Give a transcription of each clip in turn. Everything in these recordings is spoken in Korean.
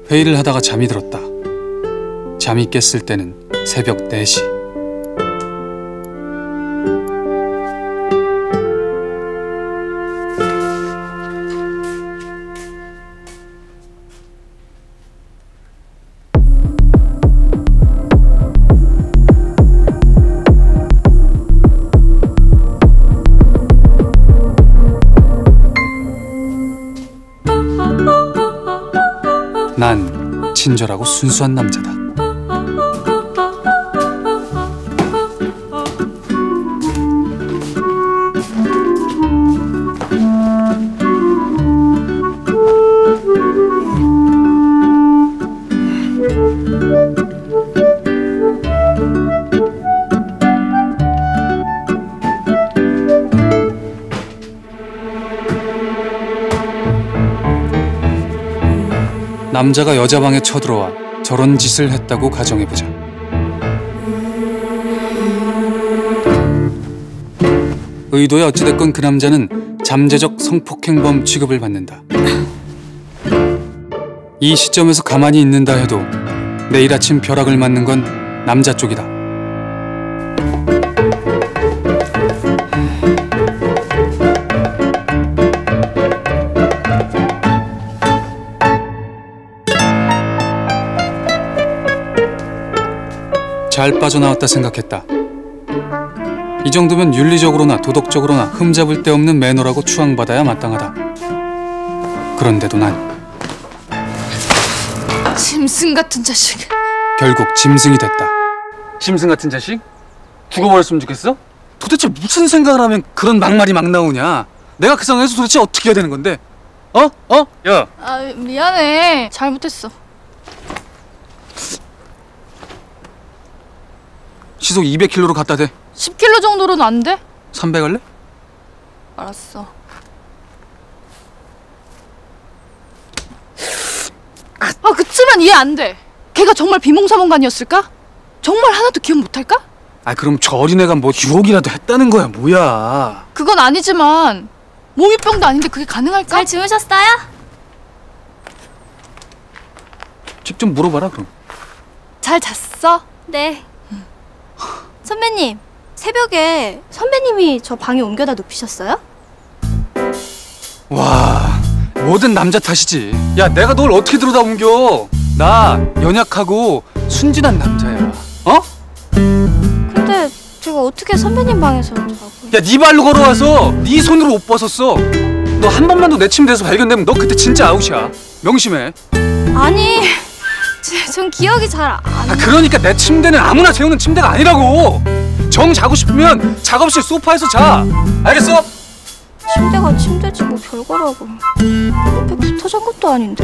회의를 하다가 잠이 들었다. 잠이 깼을 때는 새벽 4시. 난 친절하고 순수한 남자다. 남자가 여자 방에 쳐들어와 저런 짓을 했다고 가정해보자. 의도에 어찌됐건 그 남자는 잠재적 성폭행범 취급을 받는다. 이 시점에서 가만히 있는다 해도 내일 아침 벼락을 맞는 건 남자 쪽이다. 잘 빠져나왔다 생각했다. 이 정도면 윤리적으로나 도덕적으로나 흠잡을 데 없는 매너라고 추앙받아야 마땅하다. 그런데도 난 짐승 같은 자식. 결국 짐승이 됐다. 짐승 같은 자식? 죽어버렸으면 좋겠어? 도대체 무슨 생각을 하면 그런 막말이 막 나오냐? 내가 그 상황에서 도대체 어떻게 해야 되는 건데? 야! 미안해. 잘못했어. 시속 200km로 갖다 대. 10km 정도로는 안 돼? 300 할래? 알았어. 그치만 이해 안 돼. 걔가 정말 비몽사몽간이었을까? 정말 하나도 기억 못할까? 그럼 저 어린애가 뭐 유혹이라도 했다는 거야, 뭐야? 그건 아니지만 몽유병도 아닌데 그게 가능할까? 잘 주무셨어요? 직접 물어봐라, 그럼. 잘 잤어? 네. 선배님, 새벽에 선배님이 저 방에 옮겨다 눕히셨어요? 와, 뭐든 남자 탓이지. 야, 내가 널 어떻게 들어다 옮겨? 나 연약하고 순진한 남자야. 근데 제가 어떻게 선배님 방에서 자고... 야, 네 발로 걸어와서 네 손으로 옷 벗었어. 너 한 번만 더 내 침대에서 발견되면 너 그때 진짜 아웃이야. 명심해. 아니, 전 기억이 잘 안... 그러니까 내 침대는 아무나 재우는 침대가 아니라고. 정 자고 싶으면 작업실 소파에서 자. 알겠어? 침대가 침대지 뭐 별거라고. 옆에 붙어 잔 것도 아닌데.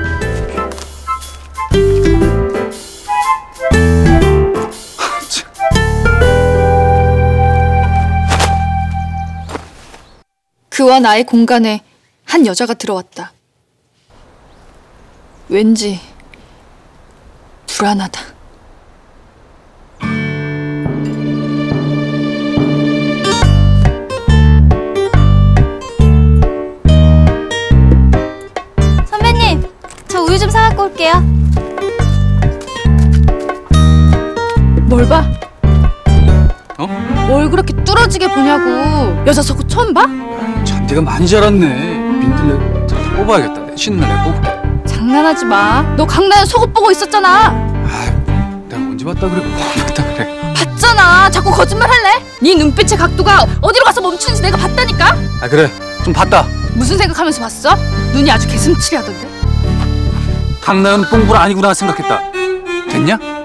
그와 나의 공간에 한 여자가 들어왔다. 왠지 불안하다. 선배님, 저 우유 좀 사갖고 올게요. 뭘 봐? 뭘 그렇게 뚫어지게 보냐고. 여자 속옷 처음 봐? 잔디가 많이 자랐네. 민들레 뽑아야겠다. 내 쉬는 날 내가 뽑을게. 장난하지 마. 너 강남에 속옷 보고 있었잖아. 내가 언제 봤다 그래? 봤다 그래. 봤잖아. 자꾸 거짓말 할래? 네 눈빛의 각도가 어디로 가서 멈추는지 내가 봤다니까? 그래. 좀 봤다. 무슨 생각하면서 봤어? 눈이 아주 개슴츠레하던데. 강나연 뽕불 아니구나 생각했다. 됐냐?